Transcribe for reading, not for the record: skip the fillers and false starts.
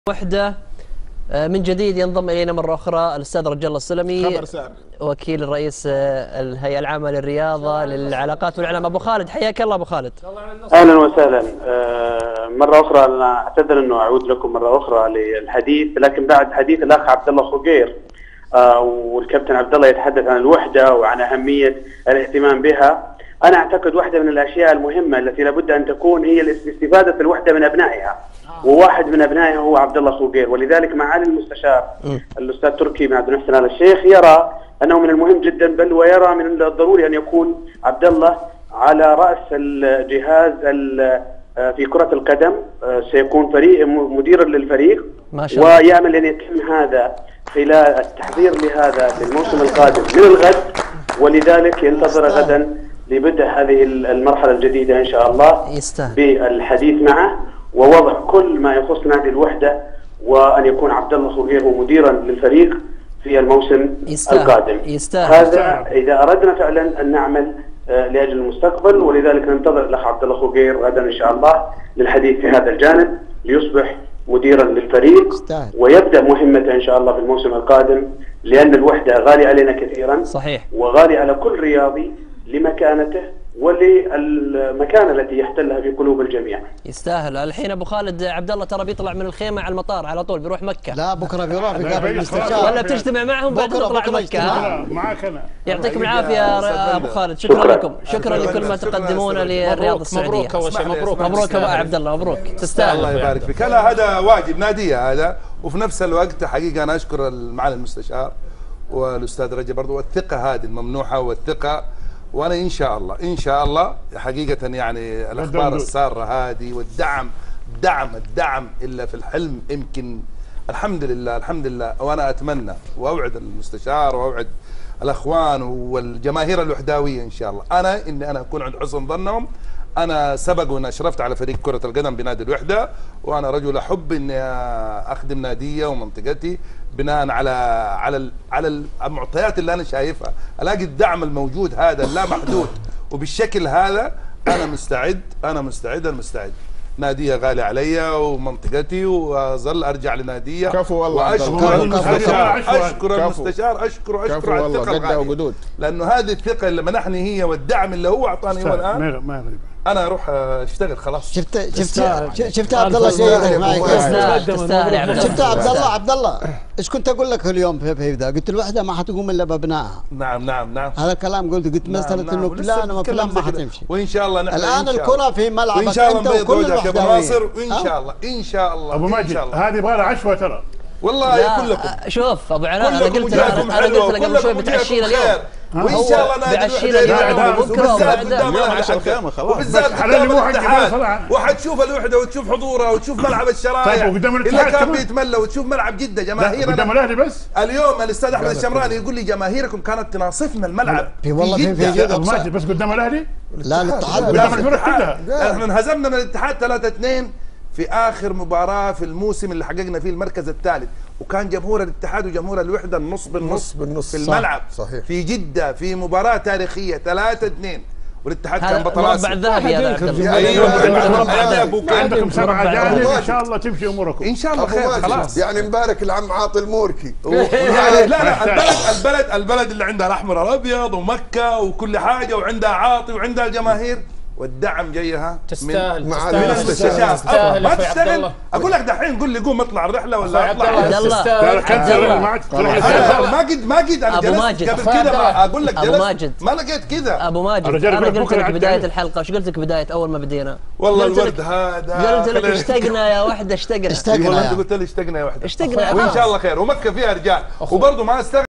وحدة من جديد ينضم إلينا مرة أخرى الأستاذ رجال الله السلمي، وكيل الرئيس الهيئة العامة للرياضة للعلاقات والإعلام. أبو خالد، حياك الله أبو خالد. أهلا وسهلا. مرة أخرى أنا أعتذر أنه أعود لكم مرة أخرى للحديث، لكن بعد حديث الأخ عبد الله خوقير والكابتن عبد الله يتحدث عن الوحدة وعن أهمية الاهتمام بها. أنا أعتقد واحدة من الأشياء المهمة التي لابد أن تكون هي استفادة الوحدة من أبنائها، وواحد من أبنائها هو عبد الله خوقير. ولذلك معالي المستشار الأستاذ تركي بن عبد المحسن آل الشيخ يرى أنه من المهم جدا، بل ويرى من الضروري أن يكون عبد الله على رأس الجهاز في كرة القدم، سيكون فريق مديرا للفريق ما شاء الله. ويعمل أن يتم هذا خلال التحضير لهذا للموسم القادم من الغد، ولذلك ينتظر غدا لبدء هذه المرحلة الجديدة إن شاء الله بالحديث معه ووضع كل ما يخص نادي الوحدة، وأن يكون عبد الله خوقير مديرا للفريق في الموسم القادم. هذا إذا أردنا فعلا أن نعمل لأجل المستقبل، ولذلك ننتظر الأخ عبد الله خوقير غدا إن شاء الله للحديث في هذا الجانب ليصبح مديرا للفريق ويبدأ مهمته إن شاء الله في الموسم القادم، لأن الوحدة غالي علينا كثيرا. صحيح. وغالي على كل رياضي لمكانته وللمكانة التي يحتلها في قلوب الجميع. يستاهل. الحين ابو خالد عبد الله ترى بيطلع من الخيمه على المطار على طول، بيروح مكه. لا بكره بيروح يقابل المستشار، ولا بتجتمع معهم بعد تطلع مكه. معك انا. يعطيكم العافيه يا ابو خالد، شكرا لكم، شكرا لكل ما تقدمونه للرياضه السعوديه. مبروك اول شيء، مبروك ابو عبد الله، مبروك، تستاهل. الله يبارك فيك. هذا واجب ناديه هذا، وفي نفس الوقت حقيقه انا اشكر معالي المستشار والاستاذ رجب برضه، والثقه هذه الممنوحه والثقه. وانا ان شاء الله حقيقه يعني الاخبار الساره هذه والدعم الدعم الا في الحلم يمكن. الحمد لله. وانا اتمنى واوعد المستشار واوعد الاخوان والجماهير الوحداويه ان شاء الله انا اكون عند حسن ظنهم. انا سبق وأنا اشرفت على فريق كره القدم بنادي الوحده، وانا رجل احب اني اخدم ناديه ومنطقتي بناء على المعطيات اللي انا شايفها. الاقي الدعم الموجود هذا لا محدود وبالشكل هذا، انا مستعد. ناديه غالي علي ومنطقتي، واظل ارجع لناديه. كفو والله. واشكر المستشار اشكره على الثقه الغاليه، لانه هذه الثقه اللي منحني هي والدعم اللي هو اعطاني هو الان. ما يغيب. انا اروح اشتغل خلاص. شفت عبد الله شيء معي. تستاهل يا عبد الله. شفت عبد الله ايش كنت اقول لك اليوم في ذا؟ قلت الوحده ما حتقوم الا بابنائها. نعم. هذا الكلام قلت مساله انه فلان وفلان ما حتمشي. وان شاء الله نحن الان الكره في ملعبك وان شاء الله انت وكل ابو ناصر، وان شاء الله ابو ماجد هذه يبغى لها عشوه ترى. والله كلكم. شوف ابو علاء، انا قلت لك قبل شوي بتعشينا اليوم، وان شاء الله بعشينا بكره وبعده اليوم 10 الخيمه خلاص. وبالذات وحتشوف الوحده وتشوف حضورها وتشوف ملعب الشرايع. طيب وقدام الاتحاد اللي كان بيتملى، وتشوف ملعب جده جماهير. قدام الاهلي بس. اليوم الاستاذ احمد الشمراني يقول لي جماهيركم كانت تناصفنا الملعب والله في جده. بس قدام الاهلي. لا الاتحاد قدام الفرق كلها. احنا انهزمنا من الاتحاد 3-2 في اخر مباراه في الموسم اللي حققنا فيه المركز الثالث، وكان جمهور الاتحاد وجمهور الوحده النص بالنص في الملعب. صحيح. في جده في مباراه تاريخيه 3-2 والاتحاد كان بطل اسيا. مربع الذهبي هذا عبد الله. ايوه عندكم 7 جاهزين ان شاء الله تمشي اموركم. ان شاء الله خير خلاص. يعني مبارك العم عاطي الموركي. لا البلد اللي عندها الاحمر الابيض ومكه وكل حاجه، وعندها عاطي وعندها الجماهير والدعم جايها. تستاهل ما تشتغل. اقول لك دحين قول لي قوم اطلع الرحله ولا اطلع. عبد الله ما قد انا جلست قبل كذا اقول لك ابو ماجد ما لقيت كذا. ابو ماجد انا قلت لك بدايه الحلقه، وش قلت لك بدايه اول ما بدينا؟ والله الورد هذا قلت لك اشتقنا يا وحده، اشتقنا. والله انت قلت لي اشتقنا يا وحده. اشتقنا وان شاء الله خير، ومكه فيها رجال، وبرضه ما استغرب